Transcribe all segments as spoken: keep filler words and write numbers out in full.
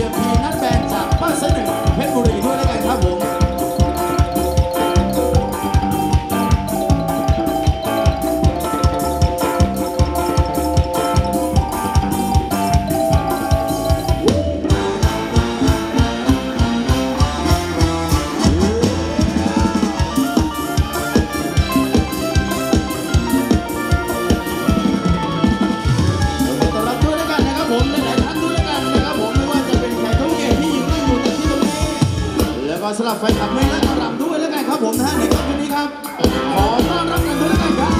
พีนัทแบนจากบ้านไซหนึ่งเพชรบุรีด้วยแล้วกันครับผมสำหรับแฟนคลับไม่และต้อนรับด้วยแล้วกันครับผมนะฮะในค่ำคืนนี้ครับขอต้อนรับกันด้วยแล้วกันครับ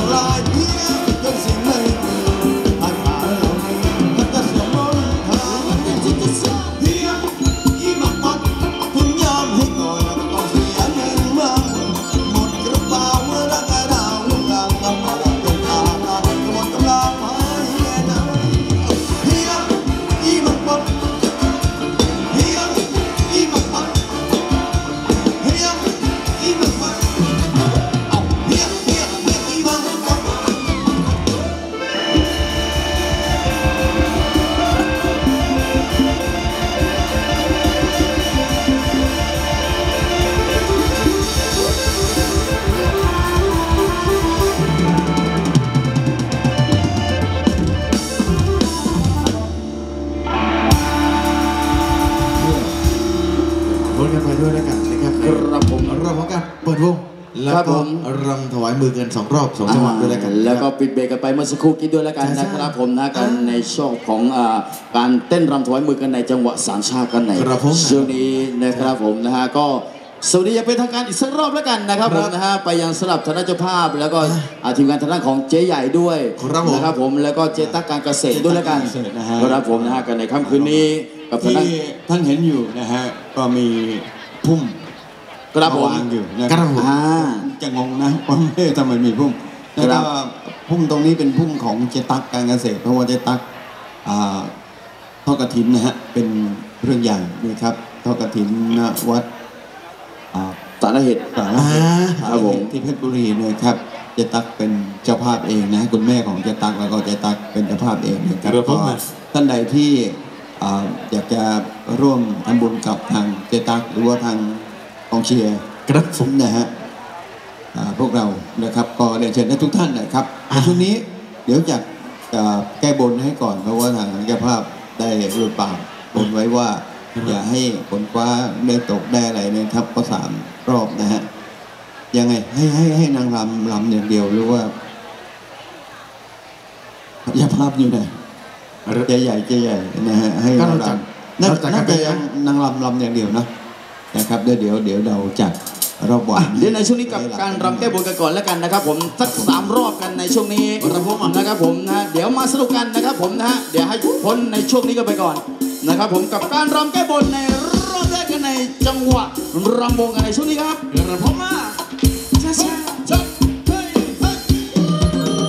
ลายเพียงจนสิ่งไม่มีอาการเหล่านี้มันจะเสียมนทางมันเป็นจิตจะเสียเพียงยี่มักมักถึงยอมให้ก่อนก็ต้องเสียเงินมากหมดกระเป๋าเมื่อรักดาวลูกกลางกำลังเป็นทางหมดกำลังหายแน่นอนเพียงยี่มักมักเพียงยี่มักมักเพียงยี่มักมักเอาเพียงเพียงเพียงยี่มักมักพ้นกันไปด้วยแล้วกันนะครับครับผมรอบของการเปิดวงแล้วครับก็ผมรำถวายมือกันสองรอบสองจังหวะด้วยแล้วกันแล้วก็นะครับปิดเบรกกันไปเมื่อสักครู่กี้ด้วยแล้วกันใช่นะครับผมนะกันอ่าในช่วงของอ่าการเต้นรำถวายมือกันในจังหวะสามชาติกันในครับผมช่วงนี้นะครับผมนะฮะก็สวัสดีอย่างเป็นทางการอีกสักรอบแล้วกันนะครับคผรับมนะฮะไปยังสลับธนเจ้าภาพ แล้วก็อ่าทีมงานทางด้านของเจ๊ใหญ่ด้วยครับผมนะครับผมแล้วก็เจ๊ตั๊กการเกษตรด้วยแล้วกันเจ๊ตั๊กการเกษตรนะฮะครับผมนะฮะกันในค่ำคืนนี้กับทางที่ด้านท่านเห็นอยู่นะฮะก็มีพุ่มครับผมวางอยู่นะคครัรับบ ผมอ่าจะงงนะว่าเอ๊ะทำไมมีพุ่มครัแล้วบก็พุ่มตรงนี้เป็นพุ่มของเจตักการเกษตร เพราะว่าเจตักอ่าทอดกฐินนะฮะเป็นเรื่องใหญ่นะครับทอดกฐินณวัดอ่าสารเหตุสารอ่าครับผมที่เพชรบุรีนะครับเจตักเป็นเจ้าภาพเองนะคุณแม่ของเจตักแล้วก็เจตักเป็นเจ้าภาพเองนะครับครับผมก็ท่านใดที่อ่าอยากจะร่วมทำบุญกับทางเจตักหรือว่าทางกองเชียร์ครับผมนะฮะอ่าพวกเรานะครับก็เรียนเชิญให้ทุกท่านนะครับในช่วงนี้เดี๋ยวจะจะแก้บนให้ก่อนเพราะว่าทางเจ้าภาพได้รูปปากบนไว้ว่า อย่าให้ฝนฟ้าได้ตกได้อะไรนะครับก็สามรอบนะฮะยังไงให้ให้ให้นางรำรำอย่างเดียวหรือว่าเจ้าภาพอยู่ไหนเจ๊ใหญ่เจ๊ใหญ่นะฮะให้ก็นางเราจัดรำน่าเราจัดกัน่านไปจะยังนางรำรำอย่างเดียวนะนะครับเดี๋ยวเดี๋ยวเดี๋ยวเราจัดรอบวันเดี๋ยวในช่วงนี้กับการรำแก้บนกันก่อนแล้วกันนะครับผมสักสามรอบกันในช่วงนี้ครับผมนะครับผมนะเดี๋ยวมาสนุกกันนะครับผมนะฮะเดี๋ยวให้พ้นในช่วงนี้กันไปก่อนนะครับผมกับการรำแก้บนในรอบแรกกันในจังหวะรำวงกันในช่วงนี้ครับครับผมมาช้าช้าช้าเฮ้ยเฮ้ย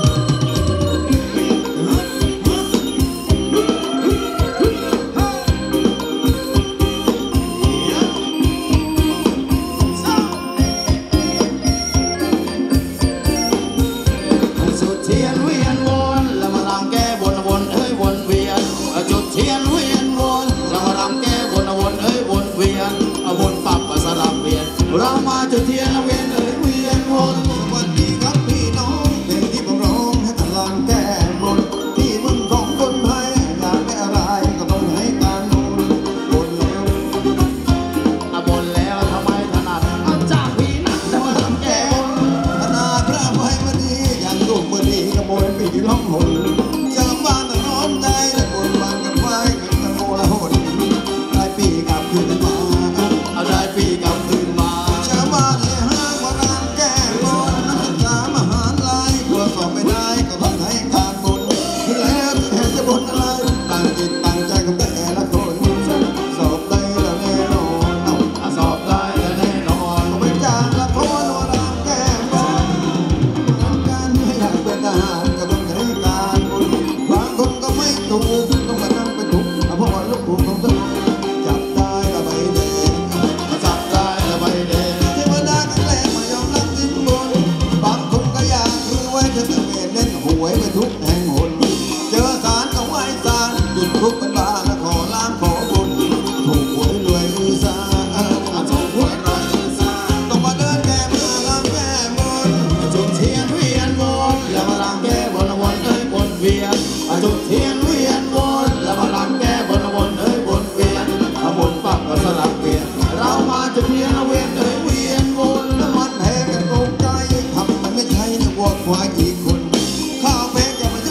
จุดเทียนเวียนวนแล้วมารำแก้บนวนเอ้ยวนเวียนจุดเทียนเวียนวนแล้วมารำแก้บนวนเอ้ยวนเวียนวนปับสลับเวียนเรามาจุดเทียนเวียนเอ้ยเวียนวนสวัสดีครับพี่น้องเพลงที่ผมร้องให้ตลางแก้บนที่เมึงของคนไทยอยากได้อะไรก็ต้องให้การบนบนแล้วอ่ะบนแล้วทำไมถนัดเอาจากพี่นักแต่มารำแก้บนธนาพระไว้มาดีอย่างลูกมือดีขโมยปีล่องหนชาวบ้านต้องน้อมใจและบนวางกันไว้กันตะโกละหนได้ปีกลับคืนมาเอาได้ปีกลับคืนมาชาวบ้านเลยห้างว่ารามแก้บนนักศึกษามหาลัยตรวจสอบไม่ได้ก็ต้องให้การบนคือแล้วจะเห็นจะบนอะไรตั้งจิตตั้งใจกับแต่ละคนสอบได้แล้วแน่นอนเอาอ่ะสอบได้และแน่นอนไปจากละครว่ารามแก้บนทำการไม่อยากเป็นทหารก็ต้องให้การบนบางคนก็ไม่ถูกต้องมานั่งเป็นทุกข์เพราะว่าลูกถูกของตัวจับได้ละใบแดงจับได้และใบแดงเทวดาก็แกล้งมายอมรับสินบนบางคนก็อยากคือไว้จะตะเวนเล่นหวยไปทุกแห่งหนเจอสารก็ไหว้สารจุดทุกเป็นบาและขอล้างขอบุญถูกหวยรวยอือซาอ่ะถูกหวยรวยอือซาต้องมาเดินแก้มือลำแก้บนจุดเทียนเวียนวนแล้วมารำแก้บนวนเอ้ยวนเวียนจุดเทียนเวียนวนแล้วมารำแก้บนวนเอ้ยวนเวียนวนปับก็สลับเวียนเรามาจุดเทียนเวียนเอ้ยเวียนวนน้ำมันแพงกันตกใจทำมันไม่ใช่นะวัวควายกี่คนข้าวแพงจะมาเย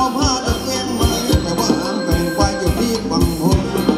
ผ้าตะเกียงไม้แต่ว่าหางแบ่งไปอยู่ที่บังพง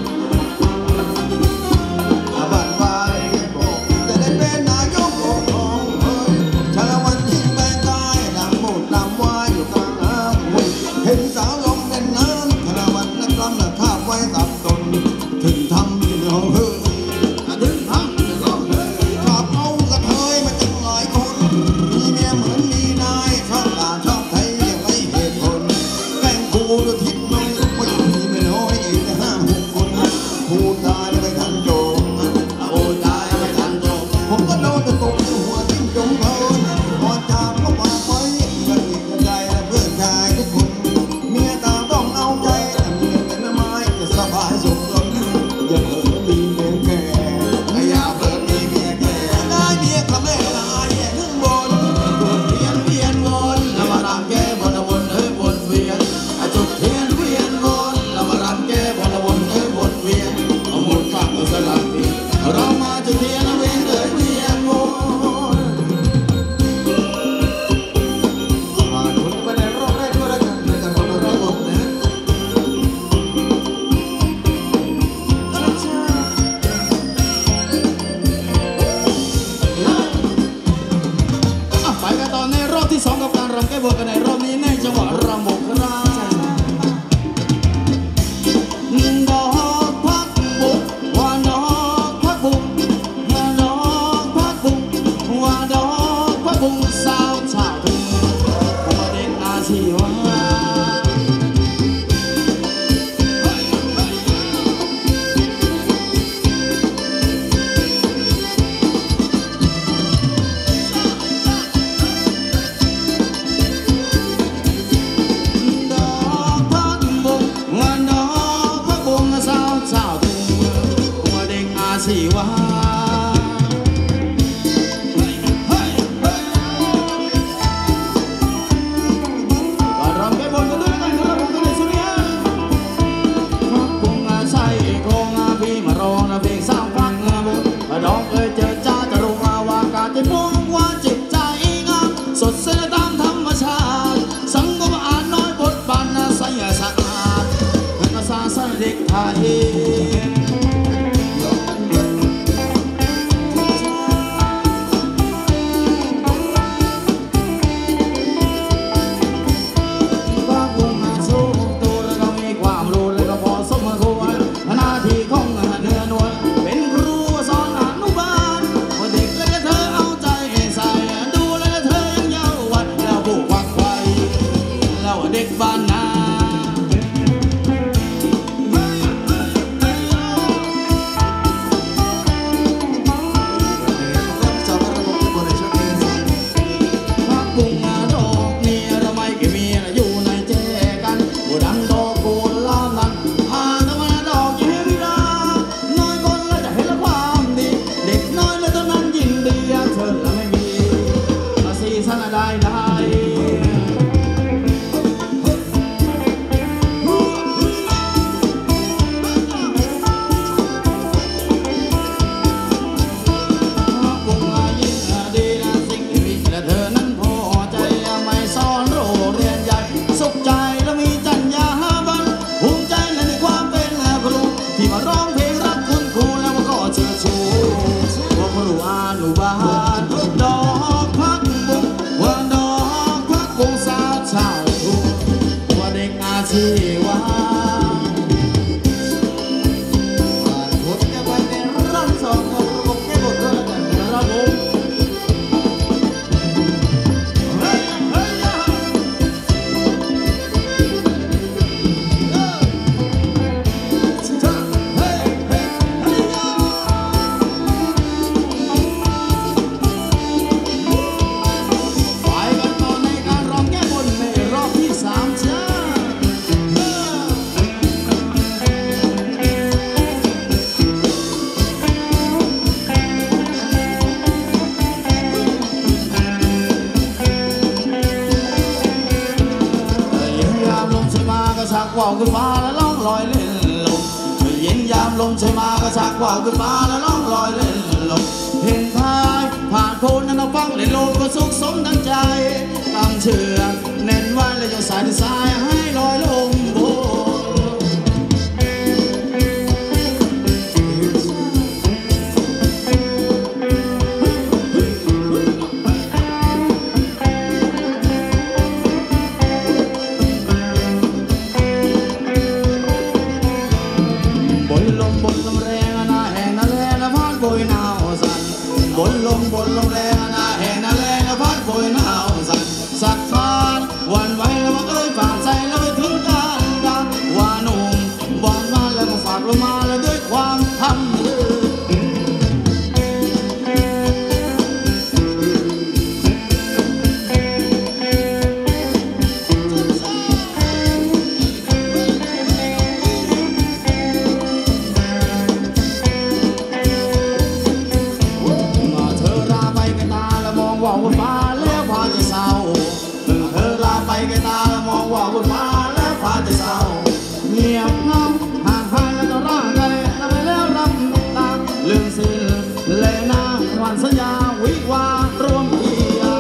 บ้านวายบอกจะได้เป็นนายกของเฮ้ยชาละวันยิ่งแบ่งกายดำหมดดำวายอยู่กลางน้ำเห็นสาวลงเล่นน้ำชาละวันนักรำนักข้าไว้ตับตนถึงทำที่เราเฮ้ยถึงทำที่เราเฮ้ยชอบเอากระเทยมาจังหลายคนมีเมียเหมือนมีนายชอบด่าชอบไทยยังไม่เหตุผลแกล้งกูดูทิศน้อยว่ายังมีไม่น้อยอีกห้าหกคนพูดตายไม่ทันโจมพูดตายไม่ทันโจมผมก็โดนตะตุกหัวทิ้งจมเพลินพอจามก็มาไว้กันอีกกันใจและเพื่อนชายทุกคนเมียต่างต้องเอาใจแต่เมียเป็นไม้จะสบายสุขล้นอย่าเผลอมีเมียแก่อย่าเผลอมีเมียแก่ได้เมียทำแม่ลายขึ้นบนวนเวียนเวียนวนแล้วมารำแก้บนวนเอ้ยวนเวียนจุดเทียนเวียนวนแล้วมารำแก้บนวนเอ้ยวนเวียนเอาหมุนฟังเอาสลับปีเรามาจุดเทียนเวียนเอ้ยเวียนวนผ่านคนไปในรอบแรกก็แล้วกันในการคนรอบหมดนะอ่ะไปกันต่อในรอบที่สองกับการรำแก้บนกันในรอบนี้ในจังหวะรำบกราดอกพักบุกว่าดอกพักบุกว่าดอกพักบุกว่าดอกพักบุกสาวชาวทุ่งว่าเด็กอาชีวะดอกพักบุกว่าดอกพักบุกสาวชาวทุ่งว่าเด็กอาชีวะก็รำแก้บนกันด้วยกันครับผมกันในช่วงนี้พักบุกอาใส่โครงอาพี่มาร้องนะเพลงสร้างพักงาบุญดอกเอ้ยเจอจ้าจะรู้มาว่าการจะพุ่งว่าจิตใจงามสดใสตามธรรมชาติสังคมอ่านน้อยบทบาทน่าใสสะอาดเป็นภาษาสเด็กไทยว่าบุญสู้ตัวแล้วก็มีความรู้แล้วก็พอสมควรหน้าที่ของเนื้อนวลเป็นครูสอนอนุบาลว่าเด็กแล้วก็เธอเอาใจใส่ดูแล้วเธอยังเยาว์วัดแล้วผูกวักไว้แล้วเด็กบ้านนาพักบุ้งดอกนี้ทำไมแกมีอยู่ในแจกันบัวดังดอกโกนล้อมนั้นหาทำไมดอกยิ่งให้วิราน้อยคนแล้วจะเห็นละความดีเด็กน้อยแล้วตอนนั้นยินดีเธอละไม่มีมาสีสันได้ได้ ว่าวขึ้นฟ้าแล้วล่องลอยเล่นลมเย็นยามลมใช่มาก็ชักว่าวขึ้นฟ้าแล้วล่องลอยเล่นลมเห็นพายผ่านโคนนั้นเอาฟังเล่นโลดก็สุขสมดังใจตั้งเชือกแน่นไว้แล้วจะสายสายให้ลมว่าบนฟ้าและฟ้าจะเศร้าเงียบเงาห่างหายแล้วก็ร่างกายทำไปแล้วรำตาลืมสิ้นเลนาวันสัญญาวิวารวมเพียง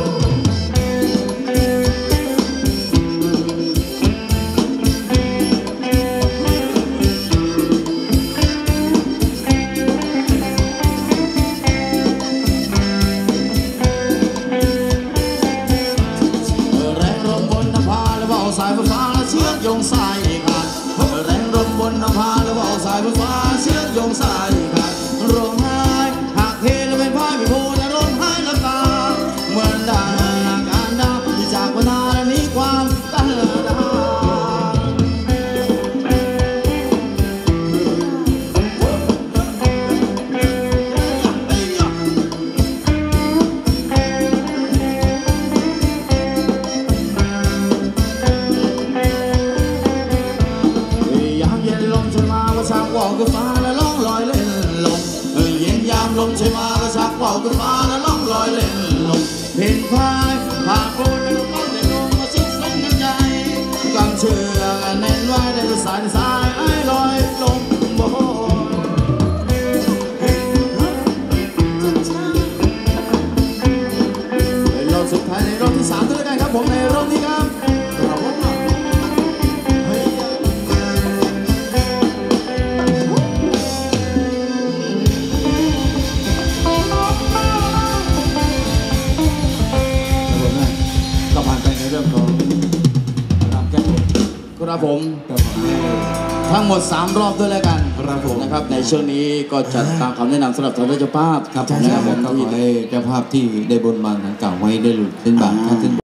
แรงลมบนนภาและว่าวสายฟ้าและเชือกโยงสายขาดแรงลมบนนภาและว่าวสายฟ้าเชือกโยงสายขาดร้องไห้หากเทและเป็นพ่ายไม่พูดร้องไห้น้ำตาเหมือนดังอาการดาวที่จากวันนานี้ความกันดาชักว่าวขึ้นฟ้าและล่องลอยเล่นลมเอ้ยเย็นยามลมใช่มาก็ชักว่าวขึ้นฟ้าและล่องลอยเล่นลมเห็นพายผ่าโคนในลูกบอลในลมมาซุกซนกันใจกำเชือกแน่นไว้ในสายสายไอ้ลอยลมโบรอบสุดท้ายในรอบที่สามด้วยกันครับผมในรอบนี้ครับครับผมทั้งหมดสามรอบด้วยแล้วกันครับผมนะครับในช่วงนี้ก็จัดตามคำแนะนำสำหรับท่านเจ้าภาพครับนะครับผมก็ขอให้เจ้าภาพที่ได้บนบานทางเก่าไว้ได้หลุดเป็นบางท่าน